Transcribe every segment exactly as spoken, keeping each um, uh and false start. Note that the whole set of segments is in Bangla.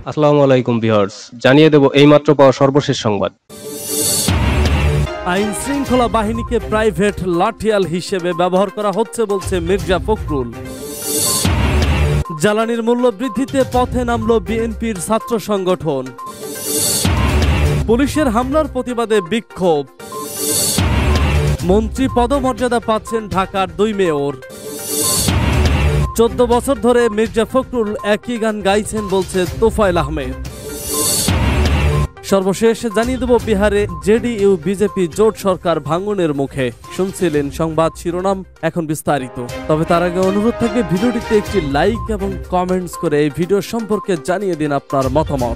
আসসালামু আলাইকুম ভিউয়ার্স, জানিয়ে দেব এইমাত্র পাওয়া সর্বশেষ সংবাদ। আইন শৃঙ্খলা বাহিনীকে প্রাইভেট লাঠিয়াল হিসেবে ব্যবহার করা হচ্ছে বলছে মির্জা ফখরুল। জ্বালানির মূল্য বৃদ্ধিতে পথে নামল বিএনপির ছাত্র সংগঠন। পুলিশের হামলার প্রতিবাদে বিক্ষোভ। মন্ত্রী পদমর্যাদা পাচ্ছেন ঢাকার দুই মেয়র। চোদ্দ বছর ধরে মির্জা ফখরুল একই গান গাইছেন বলছে তোফায়েল আহমেদ। সর্বশেষ জানিয়ে দেব বিহারে জেডিইউ বিজেপি জোট সরকার ভাঙনের মুখে। শুনছিলেন সংবাদ শিরোনাম, এখন বিস্তারিত। তবে তার আগে অনুরোধ থাকবে ভিডিওটিতে একটি লাইক এবং কমেন্টস করে এই ভিডিও সম্পর্কে জানিয়ে দিন আপনার মতামত।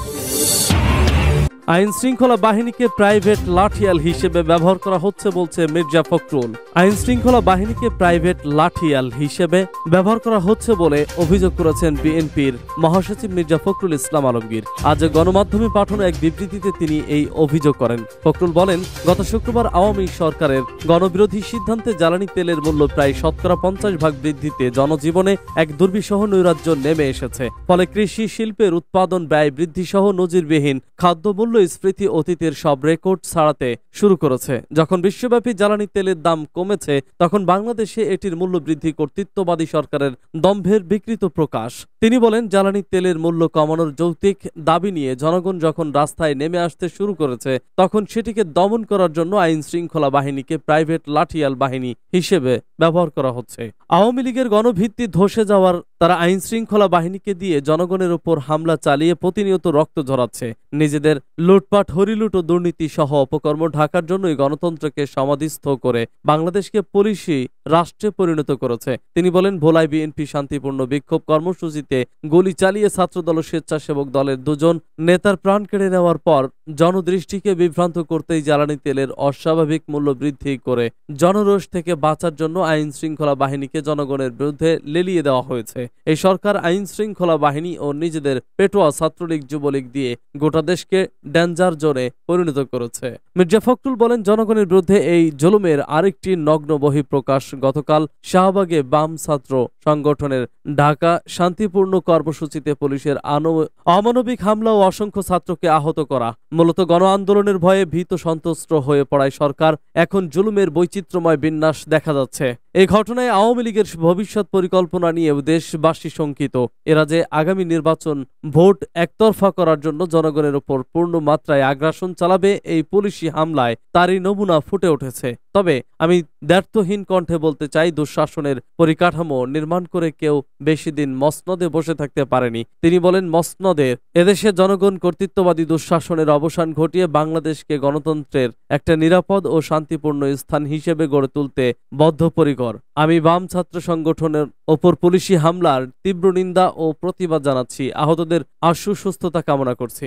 আইন শৃঙ্খলা বাহিনীকে প্রাইভেট লাঠিয়াল হিসেবে ব্যবহার করা হচ্ছে বলছে মির্জা ফখরুল। আইন শৃঙ্খলা বাহিনীকে প্রাইভেট লাঠিয়াল হিসেবে ব্যবহার করা হচ্ছে বলে অভিযোগ করেছেন বিএনপির মহাসচিব মির্জা ফখরুল ইসলাম আলমগীর। আজ গণমাধ্যমে পাঠানো এক বিবৃতিতে তিনি এই অভিযোগ করেন। ফখরুল বলেন, গত শুক্রবার আওয়ামী সরকারের গণবিরোধী সিদ্ধান্তে জ্বালানি তেলের মূল্য প্রায় শতকরা পঞ্চাশ ভাগ বৃদ্ধিতে জনজীবনে এক দুর্বিষহ নৈরাজ্য নেমে এসেছে। ফলে কৃষি শিল্পের উৎপাদন ব্যয় বৃদ্ধি সহ নজিরবিহীন খাদ্য মূল্যস্ফীতি অতীতের সব রেকর্ড ছাড়াতে শুরু করেছে। যখন বিশ্বব্যাপী জ্বালানি তেলের দাম কমেছে, তখন বাংলাদেশে এটির মূল্য বৃদ্ধি কর্তৃত্ববাদী সরকারের দম্ভের বিকৃত প্রকাশ। তিনি বলেন, জ্বালানি তেলের মূল্য কমানোর যৌক্তিক দাবি নিয়ে জনগণ যখন রাস্তায় নেমে আসতে শুরু করেছে, তখন সেটিকে দমন করার জন্য আইন শৃঙ্খলা বাহিনীকে প্রাইভেট লাঠিয়াল বাহিনী হিসেবে ব্যবহার করা হচ্ছে। আওয়ামী লীগের গণভিত্তি ধসে যাওয়ার তারা আইন শৃঙ্খলা বাহিনীকে দিয়ে জনগণের উপর হামলা চালিয়ে প্রতিনিয়ত রক্ত ঝরাচ্ছে। নিজেদের লুটপাট, হরিলুট ও দুর্নীতি সহ অপকর্ম ঢাকার জন্যই গণতন্ত্রকে সমাধিস্থ করে বাংলাদেশকে পুলিশি রাষ্ট্রে পরিণত করেছে। তিনি বলেন, ভোলায় বিএনপি শান্তিপূর্ণ বিক্ষোভ কর্মসূচিতে গুলি চালিয়ে ছাত্রদল ও স্বেচ্ছাসেবক দলের দুজন নেতার প্রাণ কেড়ে নেওয়ার পর জনদৃষ্টিকে বিভ্রান্ত করতেই জ্বালানি তেলের অস্বাভাবিক মূল্য বৃদ্ধি করে জনরোষ থেকে বাঁচার জন্য আইন শৃঙ্খলা বাহিনীকে জনগণের বিরুদ্ধে লেলিয়ে দেওয়া হয়েছে। এই সরকার আইন শৃঙ্খলা বাহিনী ও নিজেদের পেটোয়া ছাত্রলীগ যুবলীগ দিয়ে গোটা দেশকে ডেঞ্জার জোনে পরিণত করেছে। মির্জা ফখরুল বলেন, জনগণের বিরুদ্ধে এই জুলুমের আরেকটি নগ্ন বহিঃপ্রকাশ গতকাল শাহবাগে বাম ছাত্র সংগঠনের ঢাকা শান্তিপূর্ণ কর্মসূচিতে পুলিশের অমানবিক হামলা ও অসংখ্য ছাত্রকে আহত করা। মূলত গণ আন্দোলনের ভয়ে ভীত সন্ত্রস্ত হয়ে পড়ায় সরকার এখন জুলুমের বৈচিত্র্যময় বিন্যাস দেখা যাচ্ছে। এই ঘটনায় আওয়ামী লীগের ভবিষ্যৎ পরিকল্পনা নিয়ে দেশবাসী শঙ্কিত। এরা যে আগামী নির্বাচন ভোট একতরফা করার জন্য জনগণের উপর পূর্ণ মাত্রায় আগ্রাসন চালাবে এই পুলিশি হামলায় তারই নমুনা ফুটে উঠেছে। তবে আমি দ্ব্যর্থহীন কণ্ঠে বলতে চাই, দুঃশাসনের পরিকাঠামো নির্মাণ করে কেউ বেশি দিন মসনদে বসে থাকতে পারেনি। তিনি বলেন, মসনদের এদেশে জনগণ কর্তৃত্ববাদী দুঃশাসনের অবসান ঘটিয়ে বাংলাদেশকে গণতন্ত্রের একটা নিরাপদ ও শান্তিপূর্ণ স্থান হিসেবে গড়ে তুলতে বদ্ধপরিকর। আমি বাম ছাত্র সংগঠনের ওপর পুলিশি হামলার তীব্র নিন্দা ও প্রতিবাদ জানাচ্ছি। আহতদের আশু সুস্থতা কামনা করছি।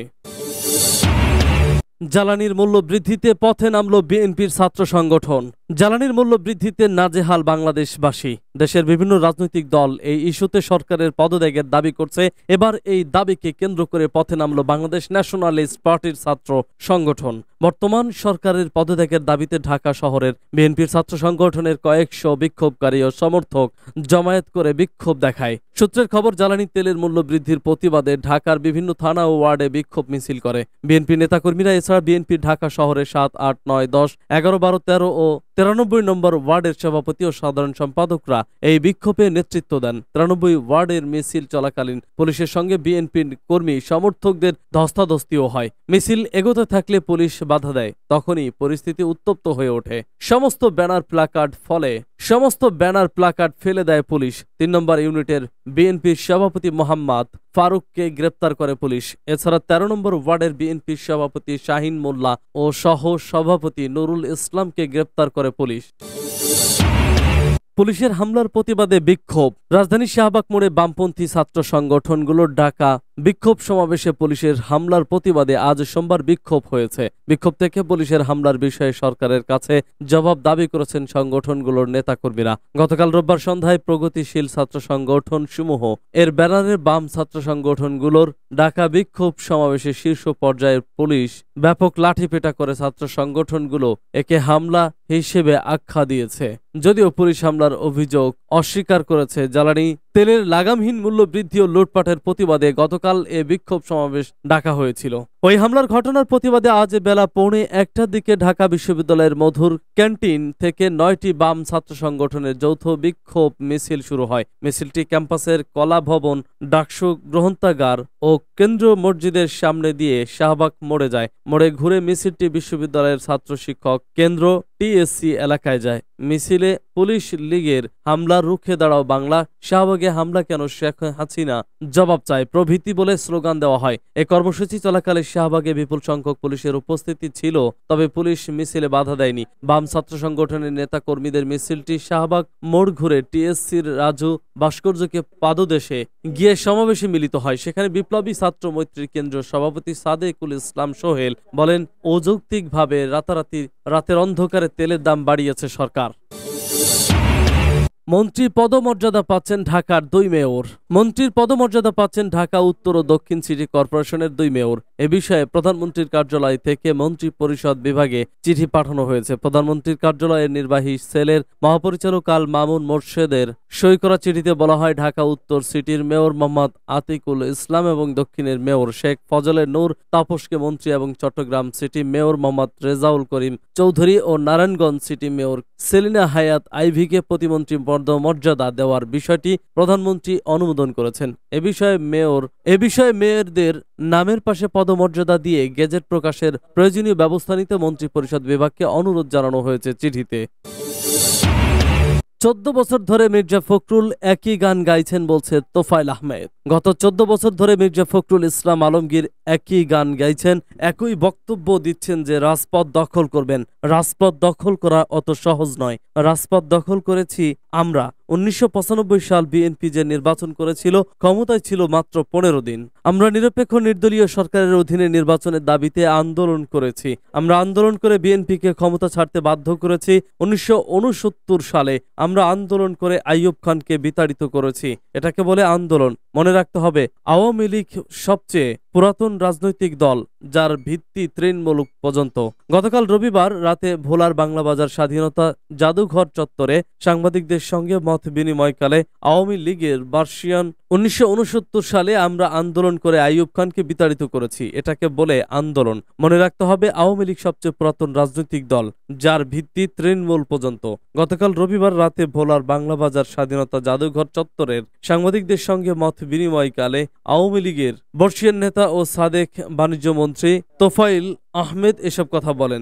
জ্বালানির মূল্য বৃদ্ধিতে পথে নামল বিএনপির ছাত্র সংগঠন। জ্বালানির মূল্য বৃদ্ধিতে নাজেহাল বাংলাদেশবাসী। দেশের বিভিন্ন রাজনৈতিক দল এই ইস্যুতে সরকারের পদত্যাগের দাবি করছে। এবার এই দাবিকে কেন্দ্র করে পথে নামল বাংলাদেশ ন্যাশনালিস্ট পার্টির ছাত্র সংগঠন। বর্তমান সরকারের পদত্যাগের দাবিতে ঢাকা শহরের বিএনপির ছাত্র সংগঠনের কয়েকশো বিক্ষোভকারী ও সমর্থক জমায়েত করে বিক্ষোভ দেখায়। সূত্রের খবর, জ্বালানি তেলের মূল্য বৃদ্ধির প্রতিবাদে ঢাকার বিভিন্ন থানা ও ওয়ার্ডে বিক্ষোভ মিছিল করে বিএনপি নেতাকর্মীরা। এছাড়া বিএনপির ঢাকা শহরের সাত, আট, নয়, দশ, এগারো, বারো, তেরো ও তিরানব্বই নম্বর ওয়ার্ডের সভাপতি ও সাধারণ সম্পাদকরা এই বিক্ষোভে নেতৃত্ব দেন। তিরানব্বই ওয়ার্ডের মিছিল চলাকালীন পুলিশের সঙ্গে বিএনপির কর্মী সমর্থকদের ধস্তাধস্তিও হয়। মিছিল এগোতে থাকলে পুলিশ বাধা দেয়। তখনই পরিস্থিতি উত্তপ্ত হয়ে ওঠে। সমস্ত ব্যানার প্লাকার্ড ফলে সমস্ত ব্যানার প্লাকার্ড ফেলে দেয় পুলিশ। তিন নম্বর ইউনিটের বিএনপির সভাপতি মোহাম্মদ ফারুককে গ্রেপ্তার করে পুলিশ। এছাড়া তেরো নম্বর ওয়ার্ডের বিএনপির সভাপতি শাহিন মোল্লা ও সহ সভাপতি নুরুল ইসলামকে গ্রেপ্তার করে পুলিশ। পুলিশের হামলার প্রতিবাদে বিক্ষোভ। রাজধানী শাহবাগ মোড়ে বামপন্থী ছাত্র সংগঠনগুলোর ডাকা বিক্ষোভ সমাবেশে পুলিশের হামলার প্রতিবাদে আজ সোমবার বিক্ষোভ হয়েছে। বিক্ষোভ থেকে পুলিশের হামলার বিষয়ে সরকারের কাছে জবাব দাবি করেছেন সংগঠনগুলোর নেতাকর্মীরা। গতকাল রোববার সন্ধ্যায় প্রগতিশীল ছাত্র সংগঠন সমূহ এর ব্যানারে বাম ছাত্র সংগঠনগুলোর ডাকা বিক্ষোভ সমাবেশে শীর্ষ পর্যায়ের পুলিশ ব্যাপক লাঠিপেটা করে ছাত্র সংগঠনগুলো একে হামলা হিসেবে আখ্যা দিয়েছে। যদিও পুলিশ হামলার অভিযোগ অস্বীকার করেছে। জ্বালানি তেলের লাগামহীন মূল্য বৃদ্ধি ও লুটপাটের প্রতিবাদে গতকাল এ বিক্ষোভ সমাবেশ ডাকা হয়েছিল। ওই হামলার ঘটনার প্রতিবাদে আজ বেলা পৌনে একটার দিকে ঢাকা বিশ্ববিদ্যালয়ের মধুর ক্যান্টিন থেকে নয়টি বাম ছাত্র সংগঠনের যৌথ বিক্ষোভ মিছিল শুরু হয়। মিছিলটি ক্যাম্পাসের কলা ভবন, ডাকসু গ্রন্থাগার ও কেন্দ্র মসজিদের সামনে দিয়ে শাহবাগ মোড়ে যায়। মোড়ে ঘুরে মিছিলটি বিশ্ববিদ্যালয়ের ছাত্র শিক্ষক কেন্দ্র টিএসসি এলাকায় যায়। মিছিলে পুলিশ লীগের হামলা রুখে দাঁড়াও বাংলা, শাহবাগে হামলা কেন, শেখ হাসিনা জবাব চায় প্রভৃতি বলে স্লোগান দেওয়া হয়। এ কর্মসূচি চলাকালে শাহবাগে বিপুল সংখ্যক পুলিশের উপস্থিতি ছিল, তবে পুলিশ মিছিলে বাধা দেয়নি। বাম ছাত্র সংগঠনের নেতা কর্মীদের মিছিলটি শাহবাগ মোড় ঘুরে টিএসসির রাজু ভাস্কর্যকে পাদদেশে গিয়ে সমাবেশে মিলিত হয়। সেখানে বিপ্লবী ছাত্র মৈত্রী কেন্দ্রীয় সভাপতি সাদেকুল ইসলাম সোহেল বলেন, অযৌক্তিকভাবে রাতারাতি রাতের অন্ধকারে তেলের দাম বাড়িয়েছে সরকার। মন্ত্রী পদমর্যাদা পাচ্ছেন ঢাকার দুই মেয়র। মন্ত্রীর পদমর্যাদা পাচ্ছেন ঢাকা উত্তর ও দক্ষিণ সিটি কর্পোরেশনের দুই মেয়র। এ বিষয়ে প্রধানমন্ত্রীর কার্যালয় থেকে মন্ত্রী পরিষদ বিভাগে চিঠি পাঠানো হয়েছে। প্রধানমন্ত্রীর কার্যালয়ের নির্বাহী সেলের মহাপরিচালক আল মামুন মোর্শেদের সই করা চিঠিতে বলা হয়, ঢাকা উত্তর সিটির মেয়র মোহাম্মদ আতিকুল ইসলাম এবং দক্ষিণের মেয়র শেখ ফজলে নূর তাপসকে মন্ত্রী এবং চট্টগ্রাম সিটি মেয়র মোহাম্মদ রেজাউল করিম চৌধুরী ও নারায়ণগঞ্জ সিটি মেয়র সেলিনা হায়াত আইভিকে প্রতিমন্ত্রী পদমর্যাদা দেওয়ার বিষয়টি প্রধানমন্ত্রী অনুমোদন করেছেন। এ বিষয়ে মেয়র এ বিষয়ে মেয়রদের নামের পাশে পদমর্যাদা দিয়ে গেজেট প্রকাশের প্রয়োজনীয় ব্যবস্থা নিতে মন্ত্রী পরিষদ বিভাগকে অনুরোধ জানানো হয়েছে চিঠিতে। চোদ্দ বছর ধরে মির্জা ফখরুল একই গান গাইছেন বলছে তোফায়েল আহমেদ। গত চোদ্দ বছর ধরে মির্জা ফখরুল ইসলাম আলমগীর একই গান গাইছেন, একই বক্তব্য দিচ্ছেন যে রাজপথ দখল করবেন। রাজপথ দখল করা অত সহজ নয়। রাজপথ দখল করেছি আমরা। উনিশশো পঁচানব্বই সাল বিএনপি যে নির্বাচন করেছিল, ক্ষমতায় ছিল মাত্র পনেরো দিন। আমরা নিরপেক্ষ নির্দলীয় সরকারের অধীনে নির্বাচনের দাবিতে আন্দোলন করেছি। আমরা আন্দোলন করে বিএনপিকে ক্ষমতা ছাড়তে বাধ্য করেছি। উনিশশো উনসত্তর সালে আমরা আন্দোলন করে আইয়ুব খানকে বিতাড়িত করেছি। এটাকে বলে আন্দোলন। মনে রাখতে হবে, আওয়ামী লীগ সবচেয়ে পুরাতন রাজনৈতিক দল, যার ভিত্তি তৃণমূল পর্যন্ত। গতকাল রবিবার রাতে ভোলার বাংলা বাজার স্বাধীনতা জাদুঘর চত্বরে সাংবাদিকদের সঙ্গে মত বিনিময়কালে আওয়ামী লীগের বার্ষিয়ান উনিশশো উনসত্তর সালে আমরা আন্দোলন করে আইয়ুব খানকে বিতাড়িত করেছি। এটাকে বলে আন্দোলন। মনে রাখতে হবে, আওয়ামী লীগ সবচেয়ে পুরাতন রাজনৈতিক দল, যার ভিত্তি তৃণমূল পর্যন্ত। গতকাল রবিবার রাতে ভোলার বাংলা বাজার স্বাধীনতা জাদুঘর চত্বরের সাংবাদিকদের সঙ্গে মত বিনিময়কালে আওয়ামী লীগের বর্ষিয়ান নেতা ও সাদেক বাণিজ্য মন্ত্রী তোফায়েল আহমেদ এসব কথা বলেন।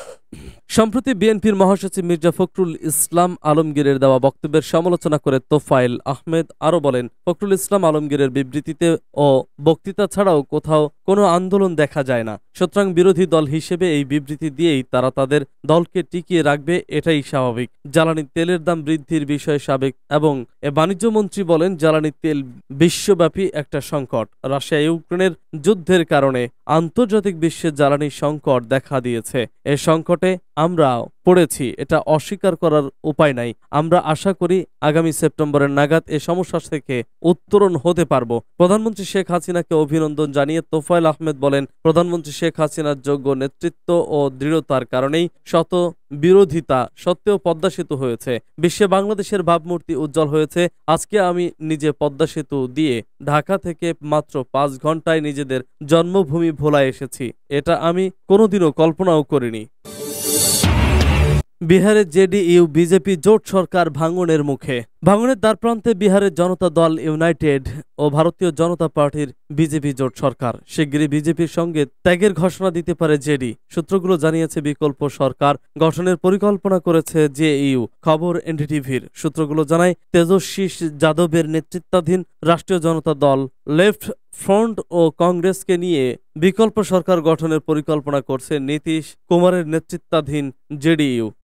সম্প্রতি বিএনপির মহাসচিব মির্জা ফখরুল ইসলাম আলমগীরের দেওয়া বক্তব্যের সমালোচনা করে তোফায়েল আহমেদ আরো বলেন, ফখরুল ইসলাম আলমগীরের বিবৃতিতে ও বক্তৃতা ছাড়াও কোথাও কোনো আন্দোলন দেখা যায় না। সুতরাং বিরোধী দল হিসেবে এই বিবৃতি দিয়েই তারা তাদের দলকে টিকিয়ে রাখবে, এটাই স্বাভাবিক। জ্বালানি তেলের দাম বৃদ্ধির বিষয়ে সাবেক এবং এ বাণিজ্য মন্ত্রী বলেন, জ্বালানি তেল বিশ্বব্যাপী একটা সংকট। রাশিয়া ইউক্রেনের যুদ্ধের কারণে আন্তর্জাতিক বিশ্বে জ্বালানি সংকট দেখা দিয়েছে। এ সংকটে আমরা পড়েছি, এটা অস্বীকার করার উপায় নাই। আমরা আশা করি আগামী সেপ্টেম্বরের নাগাদ এ সমস্যা থেকে উত্তরণ হতে পারবো। প্রধানমন্ত্রী শেখ হাসিনাকে অভিনন্দন জানিয়ে তোফায়েল আহমেদ বলেন, প্রধানমন্ত্রী শেখ হাসিনার যোগ্য নেতৃত্ব ও দৃঢ়তার কারণেই শত বিরোধিতা সত্ত্বেও পদ্মা সেতু হয়েছে। বিশ্বে বাংলাদেশের ভাবমূর্তি উজ্জ্বল হয়েছে। আজকে আমি নিজে পদ্মা সেতু দিয়ে ঢাকা থেকে মাত্র পাঁচ ঘন্টায় নিজেদের জন্মভূমি ভোলায় এসেছি। এটা আমি কোনোদিনও কল্পনাও করিনি। বিহারের জেডিইউ বিজেপি জোট সরকার ভাঙনের মুখে। ভাঙনের দ্বারপ্রান্তে বিহারের জনতা দল ইউনাইটেড ও ভারতীয় জনতা পার্টির বিজেপি জোট সরকার। শিগগিরই বিজেপির সঙ্গে ত্যাগের ঘোষণা দিতে পারে জেডি। সূত্রগুলো জানিয়েছে, বিকল্প সরকার গঠনের পরিকল্পনা করেছে জেইউ। খবর এনডিটিভির। সূত্রগুলো জানায়, তেজস্বী যাদবের নেতৃত্বাধীন রাষ্ট্রীয় জনতা দল, লেফট ফ্রন্ট ও কংগ্রেসকে নিয়ে বিকল্প সরকার গঠনের পরিকল্পনা করছে নীতিশ কুমারের নেতৃত্বাধীন জেডিইউ।